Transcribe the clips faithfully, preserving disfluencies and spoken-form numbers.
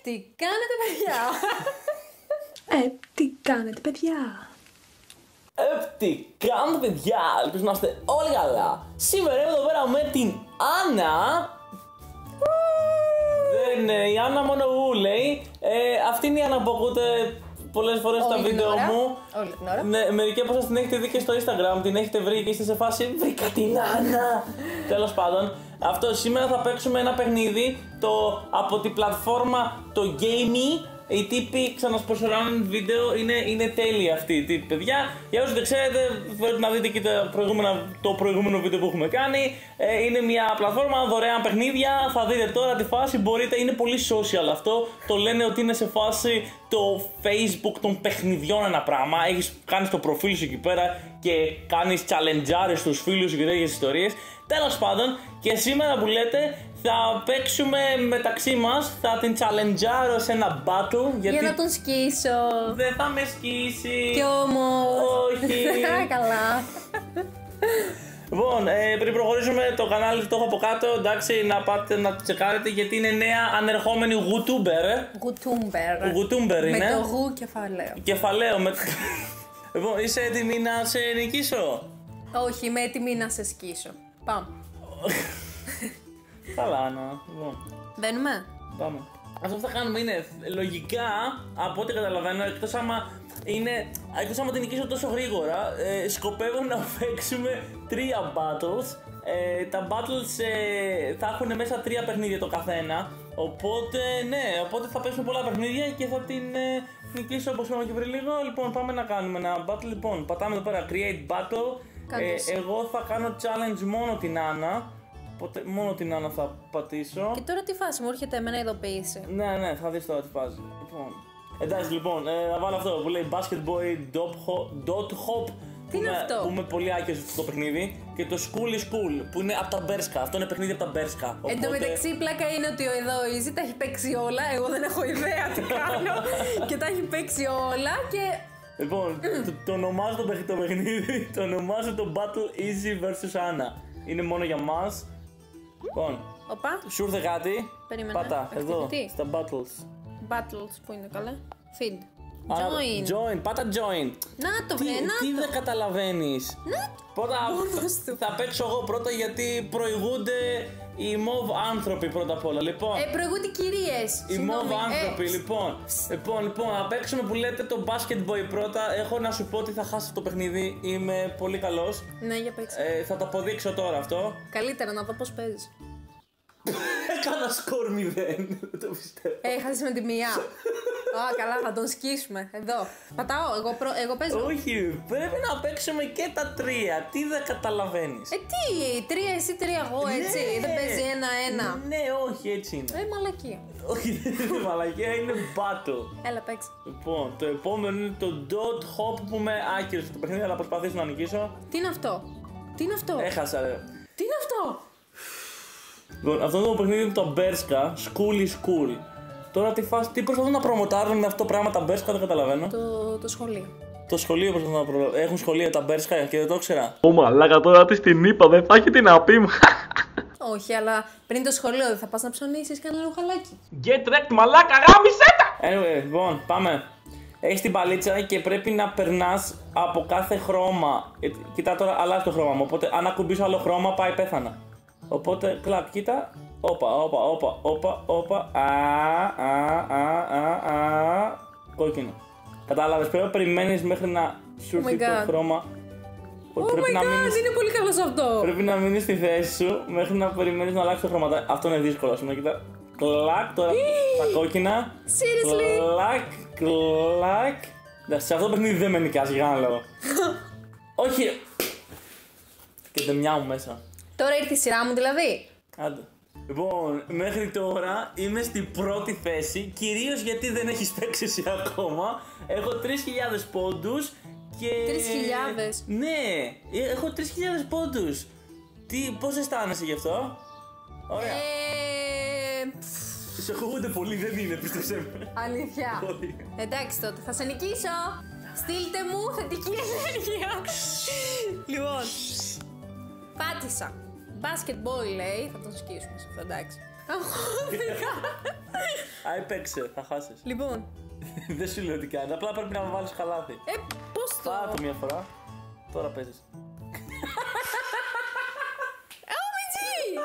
τι κάνετε, παιδιά? Ε, τι κάνετε, παιδιά? Ε, τι κάνετε, παιδιά? Ελπίζω να είστε όλοι καλά. Σήμερα είμαι εδώ πέρα με την Άννα. Δεν είναι η Άννα, μόνο ου λέει. Ε, αυτή είναι η Άννα που ακούτε πολλές φορές στα βίντεο μου. Όλη την ώρα. Ναι, μερικοί από εσάς την έχετε δει και στο Instagram, την έχετε βρει και είστε σε φάση βρήκα την Άννα. Τέλος πάντων, αυτό σήμερα θα παίξουμε ένα παιχνίδι το, από την πλατφόρμα το Gamey. Οι τύποι ξανασπονσοράρουν βίντεο, είναι, είναι τέλειοι αυτοί οι τύποι, παιδιά. Για όσους δεν ξέρετε, μπορείτε να δείτε και τα προηγούμενα, το προηγούμενο βίντεο που έχουμε κάνει. Ε, είναι μια πλατφόρμα δωρεάν παιχνίδια. Θα δείτε τώρα τη φάση, μπορείτε, είναι πολύ social αυτό. Το λένε ότι είναι σε φάση το Facebook των παιχνιδιών ένα πράγμα. Έχεις κάνει το προφίλ σου εκεί πέρα και κάνεις challengeάρες στους φίλους σου και τέτοιες ιστορίες. Τέλος πάντων, και σήμερα που λέτε θα παίξουμε μεταξύ μας, θα την challengeάρω σε ένα battle. Γιατί για να τον σκίσω. δεν θα με σκίσει. Κι όμως. Όχι. Καλά. Λοιπόν, ε, πριν προχωρήσουμε, το κανάλι το έχω από κάτω, εντάξει, να πάτε να το τσεκάρετε γιατί είναι νέα ανερχόμενη γουτούμπερ. Γουτούμπερ. Γουτούμπερ είναι. Με το γου κεφαλαίο. Κεφαλαίο. Με... Λοιπόν, είσαι έτοιμη να σε νικήσω? Όχι, είμαι έτοιμη να σε σκίσω. Πάμε. Καλά, Άννα. Λοιπόν, Μπαίνουμε. πάμε. Αυτό που θα κάνουμε είναι λογικά, από ό,τι καταλαβαίνω, εκτός άμα είναι, εκτός άμα την νικήσω τόσο γρήγορα, ε, σκοπεύω να παίξουμε τρία battles. Ε, τα battles ε, θα έχουν μέσα τρία παιχνίδια το καθένα. Οπότε, ναι, οπότε θα παίξουμε πολλά παιχνίδια και θα την ε, νικήσω όπως είπαμε και πριν λίγο. Λοιπόν, πάμε να κάνουμε ένα battle. Λοιπόν, πατάμε εδώ πέρα create battle. Ε, εγώ θα κάνω challenge μόνο την Άννα. Οπότε μόνο την Άννα θα πατήσω. Και τώρα τι φάση μου έρχεται εμένα ειδοποίηση. Ναι, ναι, θα δεις τώρα τι φάση. Λοιπόν, εντάξει, λοιπόν, ε, να βάλω αυτό που λέει Basketboy Dot Hop. Τι είναι αυτό? Που είμαι πολύ άκυρος στο παιχνίδι. Και το School is Cool που είναι από τα Μπέρσκα. Αυτό είναι παιχνίδι από τα Μπέρσκα. Εν τω μεταξύ, η πλάκα είναι ότι εδώ ο Easy τα έχει παίξει όλα. Εγώ δεν έχω ιδέα τι κάνω. Και τα έχει παίξει όλα και. Λοιπόν, το, το ονομάζω το, παιχ- το παιχνίδι, το ονομάζω το Battle Easy versus Anna. Είναι μόνο για μας. Λοιπόν, Οπα. σου ήρθε κάτι. Περίμενε. Πάτα, εδώ, Activity. στα Battles. Battles που είναι καλά. Feed. Α, Join. Join, πάτα join. Να το Τι, βρε, να τι το. δεν καταλαβαίνεις. Να Πρώτα Μόνος θα, του. θα παίξω εγώ πρώτα γιατί προηγούνται οι μοβ άνθρωποι πρώτα απ' όλα. Λοιπόν, Ε, προηγούνται κυρίες. οι μοβ Συγγνώμη. άνθρωποι, Ε, λοιπόν. Λοιπόν, λοιπόν, να παίξουμε που λέτε το Basket Boy πρώτα. Έχω να σου πω ότι θα χάσω το παιχνίδι. Είμαι πολύ καλός. Ναι, για παίξε. Ε, θα το αποδείξω τώρα αυτό. Καλύτερα να δω πώς παίζεις. Έκανα σκορ μηδέν. Δεν το πιστεύω. Έχασες με τη μία. Α, καλά, θα τον σκίσουμε. Εδώ. Πατάω, εγώ, προ... εγώ παίζω. Όχι, πρέπει να παίξουμε και τα τρία. Τι δεν καταλαβαίνεις. Ε, τι, τρία εσύ, τρία εγώ, έτσι. Ναι. Δεν παίζει ένα-ένα. Ναι, όχι, έτσι είναι. Ε, μαλακία. Όχι, δεν είναι μαλακία, είναι battle. Έλα, παίξε. Λοιπόν, το επόμενο είναι το dot hop που είμαι άκυρος στο παιχνίδι, αλλά προσπαθήσω να νικήσω. Τι είναι αυτό? Τι είναι αυτό? Έχασα, ρε. Τι είναι αυτό? Λοιπόν, αυτό το παιχνίδι είναι το Berska, School is Cool. Τώρα τι φάση, τι προσπαθούν να προμοτάρουν με αυτό το πράγμα τα Berska, δεν καταλαβαίνω. Το, το σχολείο. Το σχολείο προσπαθούν να προ... Έχουν σχολείο τα Berska και δεν το ήξερα. Ω μαλάκα, τώρα της την είπα, δεν θα έχει τι να πει μου. Όχι, αλλά πριν το σχολείο δεν θα πας να ψωνίσεις κανένα ρουχαλάκι. Get wrecked, μαλάκα, γάμισέ τα! Anyway, λοιπόν, πάμε. Έχεις την παλίτσα και πρέπει να περνάς από κάθε χρώμα. Ε, Κοίτα τώρα, αλλάζει το χρώμα μου. Οπότε, αν ακουμπήσω άλλο χρώμα, πάει πέθανα. Οπότε, κλαπ, κοίτα. Όπα, όπα, όπα, όπα, όπα. Α, α, α, α, α. Κόκκινο. Κατάλαβες, πρέπει να περιμένεις μέχρι να σου Oh my έρθει το God. χρώμα. Oh Πρέπει my να god, μείνεις- είναι πολύ καλό αυτό. Πρέπει να μείνεις στη θέση σου μέχρι να περιμένεις να αλλάξει το χρώμα. Αυτό είναι δύσκολο. Σου κοίτα. Κλακ, τώρα τα κόκκινα. Seriously. Κλακ, κλακ. Εντάξει, σε αυτό το παιχνίδι δεν με νικάς για κανένα λόγο. Όχι. Και δεν μια μου μέσα. Τώρα ήρθε η σειρά μου δηλαδή. Άντε. Λοιπόν, μέχρι τώρα είμαι στην πρώτη θέση, κυρίως γιατί δεν έχεις παίξει εσύ ακόμα. Έχω τρεις χιλιάδες πόντους και... τρεις χιλιάδες? Ναι, έχω τρεις χιλιάδες πόντους. Τι, πώς αισθάνεσαι γι' αυτό? Ωραία. Ε, Σε ακούγονται πολύ, δεν είναι, πίστεψέ με. αλήθεια. Όχι. Εντάξει τότε, θα σε νικήσω. Στείλτε μου θετική ενέργεια. Λοιπόν, πάτησα. Basket boy λέει, θα τον σκίσουμε σε αυτό, εντάξει. Αγχώθηκα. Άι, παίξε, θα χάσεις. Λοιπόν. Δεν σου λέω τι κάνει, απλά πρέπει να βάλεις χαλάθι. Ε, πώς το. Πάτω μια φορά. Τώρα παίζεις. Ω,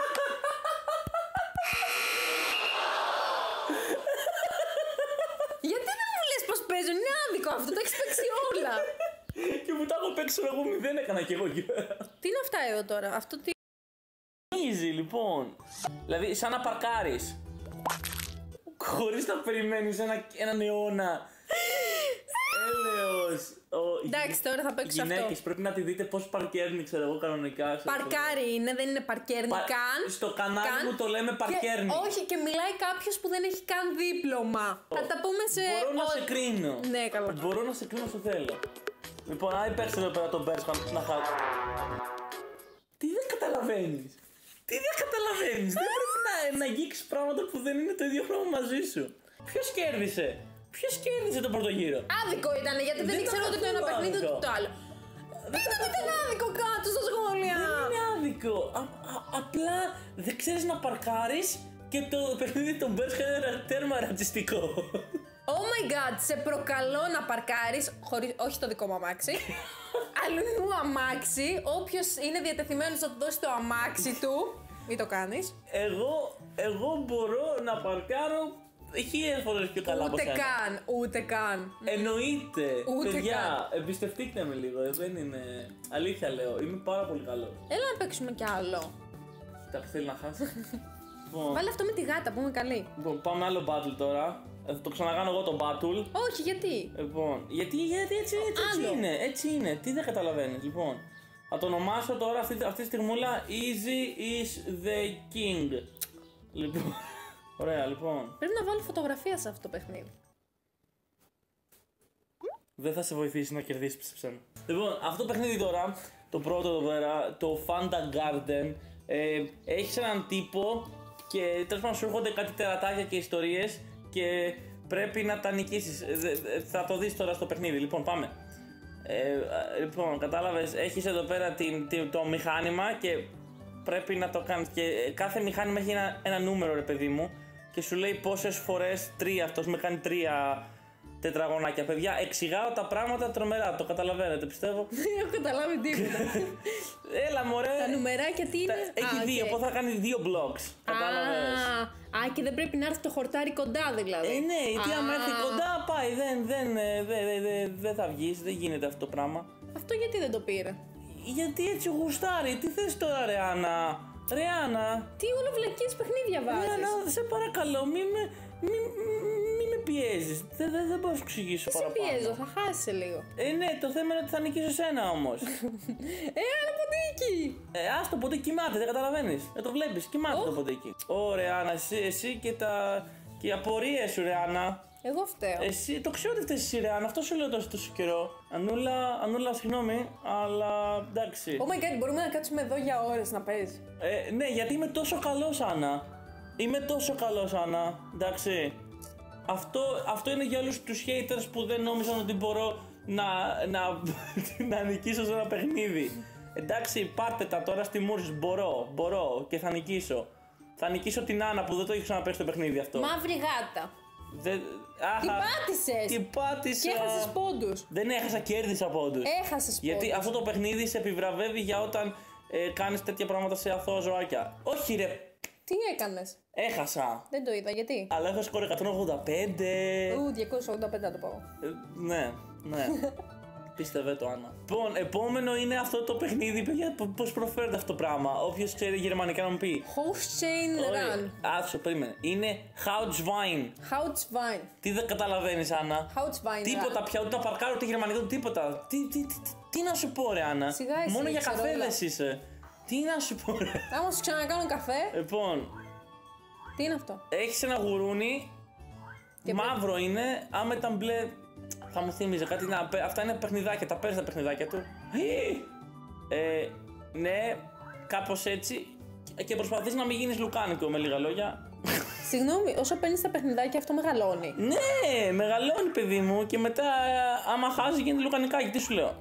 γιατί δεν μου λες πως παίζω, είναι άδικο αυτό, τα έχεις παίξει όλα. Και μου τα έχω παίξει εγώ μηδέν έκανα κι εγώ. Τι είναι αυτά εδώ τώρα, αυτό τι. Easy λοιπόν. Δηλαδή σαν να παρκάρεις. Χωρίς να περιμένεις ένα, έναν αιώνα. Έλεος. Εντάξει, τώρα θα παίξω αυτό. Γυναίκες πρέπει να τη δείτε πώς παρκέρνει, ξέρω εγώ κανονικά. Παρκάρι είναι, δεν είναι παρκέρνει Πα... καν. Στο κανάλι καν. μου το λέμε παρκέρνει. Και, όχι, και μιλάει κάποιος που δεν έχει καν δίπλωμα. Oh. Θα τα πούμε σε. Μπορώ να ο... σε κρίνω. Ναι, καλά. Μπορώ να σε κρίνω όσο θέλω. Λοιπόν, άι παίξε εδώ πέρα τον Μπέρσχαμ να χάσει. Τι δεν καταλαβαίνεις. Τι δεν καταλαβαίνεις. Δεν πρέπει να, να αγγίξεις πράγματα που δεν είναι το ίδιο χρόνο μαζί σου. Ποιος κέρδισε. Ποιος κέρδισε τον πρώτο γύρο. Άδικο ήταν γιατί δεν, δεν ήξερα ούτε το ένα παιχνίδι ούτε το άλλο. Πείτε ότι ήταν άδικο κάτω στα σχόλια. Δεν είναι άδικο. Α, α, απλά δεν ξέρεις να παρκάρεις και το παιχνίδι των Μπέρσχαμ είναι ένα τέρμα ρατσιστικό. Oh my god, σε προκαλώ να παρκάρεις, χωρίς, όχι το δικό μου αμάξι, αλλού αμάξι, όποιος είναι διατεθειμένος να του δώσει το αμάξι του, μην το κάνεις. Εγώ, εγώ μπορώ να παρκάρω χίλιες φορές πιο καλά από Ούτε σένα. καν, ούτε καν. Εννοείται. Ούτε παιδιά, καν. εμπιστευτείτε με λίγο, ε, δεν είναι. Αλήθεια λέω, είμαι πάρα πολύ καλός. Έλα να παίξουμε κι άλλο. Τα που θέλει να χάσει. Λοιπόν, Βάλε αυτό με τη γάτα που είμαι καλή. λοιπόν, πάμε άλλο battle τώρα. Ε, θα το ξανακάνω εγώ το battle. Όχι, γιατί. Λοιπόν, γιατί, γιατί έτσι, έτσι, έτσι Άλλο. είναι, έτσι είναι. Τι δεν καταλαβαίνεις, λοιπόν. Θα το ονομάσω τώρα αυτή, αυτή τη στιγμούλα Easy is the King. Λοιπόν, ωραία, λοιπόν. Πρέπει να βάλω φωτογραφία σε αυτό το παιχνίδι. Δεν θα σε βοηθήσει να κερδίσεις, πίστεψέ μου. Λοιπόν, αυτό το παιχνίδι τώρα, το πρώτο εδώ πέρα, το Fanta Garden, ε, έχεις έναν τύπο και τέλος πάντων σου έρχονται κάτι τερατάκια και ιστορίες και πρέπει να τα νικήσεις. Ε, ε, θα το δεις τώρα στο παιχνίδι. Λοιπόν, πάμε. Ε, λοιπόν, κατάλαβες, έχεις εδώ πέρα την, την, το μηχάνημα και πρέπει να το κάνεις. Και κάθε μηχάνημα έχει ένα, ένα νούμερο, ρε παιδί μου, και σου λέει πόσες φορές τρία. Αυτός με κάνει τρία τετραγωνάκια. Παιδιά, εξηγάω τα πράγματα τρομερά. Το καταλαβαίνετε, πιστεύω. Δεν έχω καταλάβει τίποτα. Έλα, μωρέ. Τα νουμεράκια τι είναι. Τα- Έχει Α, δύο, οκ. οπότε θα κάνει δύο blocks. Κατάλαβες. Α, α, και δεν πρέπει να έρθει το χορτάρι κοντά δηλαδή. Ε, ναι, γιατί Α, άμα έρθει κοντά πάει, δεν, δεν, ε, δεν, δεν, δεν, δεν θα βγεις, δεν γίνεται αυτό το πράγμα. Αυτό γιατί δεν το πήρε. Γιατί έτσι γουστάρει, τι θες τώρα ρε Άννα. Ρε Άννα, Τι όλο βλακίες παιχνίδια ρε βάζεις. Άννα, σε παρακαλώ, μη με, μη, μη με πιέζεις. Δεν, δεν, δεν μπορώ να σου εξηγήσω Σε παραπάνω. πιέζω, θα χάσεις σε λίγο. Ε, ναι, το θέμα είναι ότι θα νικήσω σένα όμως. Ε, άλλο ποντίκι. Ε, ας το ποντίκι κοιμάται, δεν καταλαβαίνεις. Δεν το βλέπεις, κοιμάται Οχ. το ποντίκι. Ωραία, Άννα, εσύ, εσύ και, τα, και οι απορίες σου, ρε Άννα. Εγώ φταίω. Εσύ, το ξέρω ότι φταίς εσύ, ρε Άννα, αυτό σου λέω τόσο, τόσο καιρό. Ανούλα, Ανούλα, συγγνώμη, αλλά εντάξει. Oh my god, μπορούμε να κάτσουμε εδώ για ώρες να παίζει. Ε, ναι, γιατί είμαι τόσο καλός, Άννα. Είμαι τόσο καλός, Άννα. Εντάξει. Αυτό, αυτό είναι για όλους τους haters που δεν νόμιζαν ότι μπορώ να, να, να νικήσω σε ένα παιχνίδι. Εντάξει, πάρτε τα τώρα στη μούρη σας. Μπορώ, μπορώ και θα νικήσω. Θα νικήσω την Άννα που δεν το έχει ξαναπέξει το παιχνίδι αυτό. Μαύρη γάτα. Δεν... Αχα, Την πάτησες. Την πάτησα. Και έχασες πόντους. Δεν έχασα, κέρδισα πόντους. Έχασες Γιατί πόντους. αυτό το παιχνίδι σε επιβραβεύει για όταν ε, κάνεις τέτοια πράγματα σε αθώα ζωάκια. Όχι ρε, Τι έκανες. έχασα. Δεν το είδα, γιατί. Αλλά έχω σκορ εκατόν ογδόντα πέντε. Ου, διακόσια ογδόντα πέντε να το πω. Ε, ναι, ναι. Πίστευε το, Άννα. Λοιπόν, επόμενο είναι αυτό το παιχνίδι, παιδιά. Πώς προφέρεται αυτό το πράγμα. Όποιος ξέρει γερμανικά να μου πει. Hochstein Run. Άσο, περίμενε. Είναι Houtswein. Houtswein. Τι δεν καταλαβαίνεις, Άννα. Houtswein. Τίποτα πια, ούτε τα παρκάρω, ούτε γερμανικό, τίποτα. Τι, τι, τι, τι, τι να σου πω, ρε Άννα. Σιγά εσύ, Μόνο για ξέρω καφέδες είσαι. Τι να σου πω, ρε. Άμα σου ξανακάνω καφέ. Λοιπόν, Τι είναι αυτό. έχεις ένα γουρούνι. Και Μαύρο είναι. Άμα ήταν μπλε, θα μου θύμιζε κάτι. Να, πε- αυτά είναι παιχνιδάκια, τα παίρνεις τα παιχνιδάκια του. Ε, ναι, κάπως έτσι. Και προσπαθείς να μην γίνεις λουκάνικο, με λίγα λόγια. Συγγνώμη, όσο παίρνει τα παιχνιδάκια αυτό μεγαλώνει. Ναι, μεγαλώνει, παιδί μου, και μετά ε, άμα χάσει γίνεται λουκανικάκι. Τι σου λέω.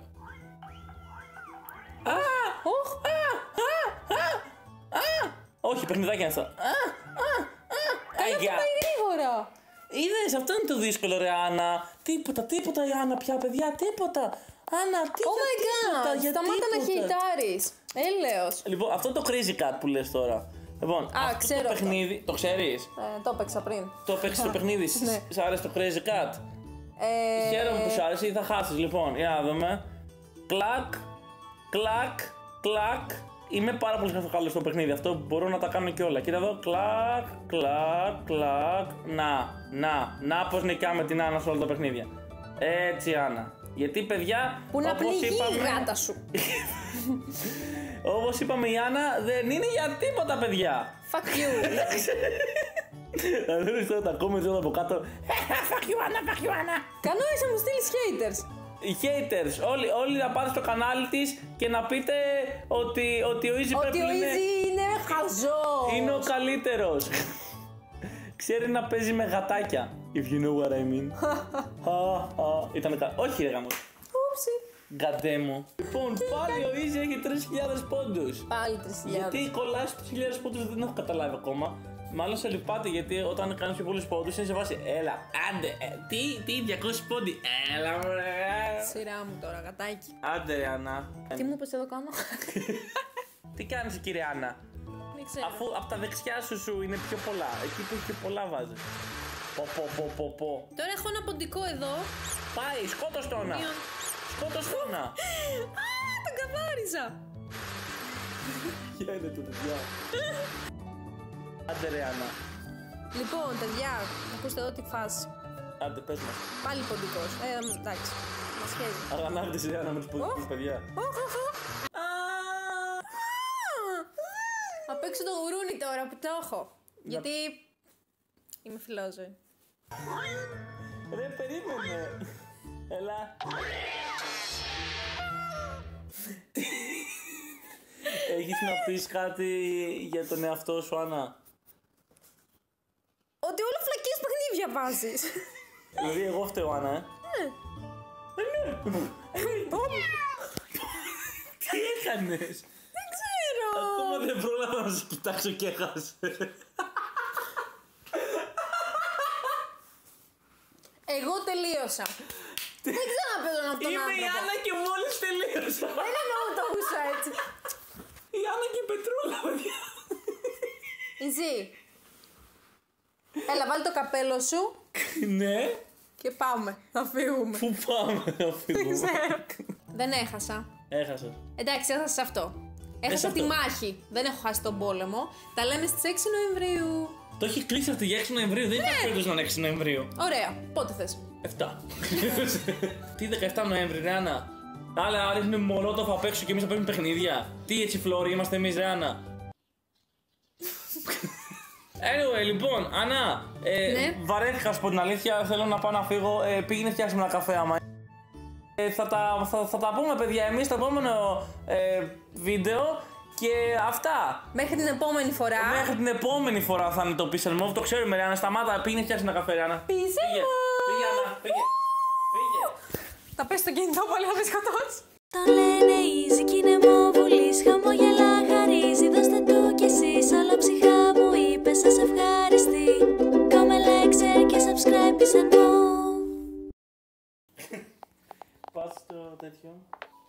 Α! Οχ! Α! Α! Α! Α! Όχι, παιχνιδάκι είναι αυτό. Α! Α! Παπαγάλια. Πάει γρήγορα. Είδες, αυτό είναι το δύσκολο, ρε Άννα. Τίποτα, τίποτα η Άννα πια, παιδιά, τίποτα. Άννα, τι Oh my τίποτα, god, για σταμάτα να τίποτα. χεϊτάρεις. Έλεος. Λοιπόν, αυτό το Crazy Cat που λες τώρα. Λοιπόν, Α, αυτό ξέρω το αυτό. παιχνίδι, το ξέρεις. Ε, το έπαιξα πριν. Το παίξεις το παιχνίδι, σ- Ναι. σ' άρεσε το Crazy Cat. Ε, Χαίρομαι που σ' άρεσε ή θα χάσεις. Λοιπόν, για να δούμε. Κλακ, κλακ, κλακ. Είμαι πάρα πολύ καλό στο παιχνίδι αυτό, μπορώ να τα κάνω και όλα. Κοίτα εδώ, κλακ, κλακ, κλακ. Να, να, να πως νικάμε την Άννα σε όλα τα παιχνίδια. Έτσι, Άννα. Γιατί, παιδιά, Που να όπως πνιγεί η είπαμε, γάτα σου. όπως είπαμε, η Άννα δεν είναι για τίποτα, παιδιά. Fuck you. Θα δεις τώρα τα comments εδώ από κάτω. Fuck you, Άννα, fuck you, Άννα. Κανό είσαι να μου στείλεις haters. Οι haters, όλοι, όλοι να πάτε στο κανάλι της και να πείτε ότι, ότι ο Easy Ότι Purple ο είναι, Easy είναι χαζός. είναι ο καλύτερος. Ξέρει να παίζει με γατάκια. If you know what I mean. Ήτανε κα... Όχι ρε γάμος. Ούψι. Γκαντέμο. Λοιπόν, πάλι ο Easy έχει τρεις χιλιάδες πόντους. Πάλι τρεις χιλιάδες. Γιατί κολλάει στους τρεις χιλιάδες πόντους δεν έχω καταλάβει ακόμα. Μάλλον σε λυπάται γιατί όταν κάνεις πιο πολλούς πόντους είναι σε βάση έλα, άντε, ε, τι, τι, διακόσιοι πόντι, έλα μωρέ. Σειρά μου τώρα, γατάκι. Άντε ρε Άννα. Τι μου είπες εδώ κάνω. Τι κάνεις κύριε Άννα. Δεν ξέρω. Αφού από τα δεξιά σου σου είναι πιο πολλά. Εκεί που έχει πιο πολλά βάζεις. Πο πο πο πο πο. Τώρα έχω ένα ποντικό εδώ. Πάει, σκότω τόνα. Μείον. Σκότω τόνα. Α, τον καθάρισα. Γίνεται το παιδιά. Άντε ρε Άννα. Λοιπόν, παιδιά, ακούστε εδώ τη φάση. Άντε πες μας. Πάλι ποντικός. Ε, εντάξει. Μας χέζει. Αγανάκτησε ρε Άννα με τους ποδικούς παιδιά. Οχ, οχ, οχ. Θα παίξω το γουρούνι τώρα που το έχω. Γιατί είμαι φιλόζωη. Ρε περίμενε. Έλα. Έχεις να πεις κάτι για τον εαυτό σου Άννα. Ότι όλο φλακίες παιχνίδια βάζεις. Δηλαδή εγώ φταίω Άννα ε. Τι έκανες. Δεν ξέρω. Ακόμα δεν πρόλαβα να σε κοιτάξω και έχασε. Εγώ τελείωσα. Δεν ξαναπέζω να τον Είμαι η άνθρωπο. Άννα και μόλις τελείωσα. Δεν εννοώ το ούσα έτσι. Η Άννα και η Πετρούλα παιδιά. Ιζή. Έλα, βάλει το καπέλο σου Ναι. και πάμε. Θα φύγουμε. Πού πάμε να φύγουμε. Ξέρω. Δεν έχασα. Έχασες. Εντάξει, έχασα σε αυτό. Έχασα αυτό. τη μάχη. Δεν έχω χάσει τον πόλεμο. Τα λέμε στις έξι Νοεμβρίου. Το έχει κλείσει αυτή για έξι Νοεμβρίου. Δεν υπάρχει περίπτωση να είναι έξι Νοεμβρίου. Ωραία. Πότε θες. εφτά. Τι δεκαεφτά Νοέμβρη, ρε Άννα. Άλλα ρίχνουν μολότοφ απ' έξω και εμείς θα παίρνουμε παιχνίδια. Τι έτσι φλόροι είμαστε εμείς, ρε Άννα. Anyway, λοιπόν, Άννα, ε, Ναι. βαρέθηκα, σου πω την αλήθεια, θέλω να πάω να φύγω. Ε, πήγαινε φτιάξουμε ένα καφέ άμα. Ε, θα, τα, θα, θα τα πούμε, παιδιά, εμείς στο επόμενο ε, βίντεο και αυτά. Μέχρι την επόμενη φορά. Μέχρι την επόμενη φορά θα είναι το Pixel Move, το ξέρουμε, ρε Άννα. Σταμάτα, πήγαινε φτιάξει ένα καφέ, ρε Άννα. Pixel Πήγε, Move. πήγε, Άννα, πήγε. Πήγε. Θα πες στο κινητό πάλι να με σκοτώσει. Τα λένε easy κι είναι μοβουλή.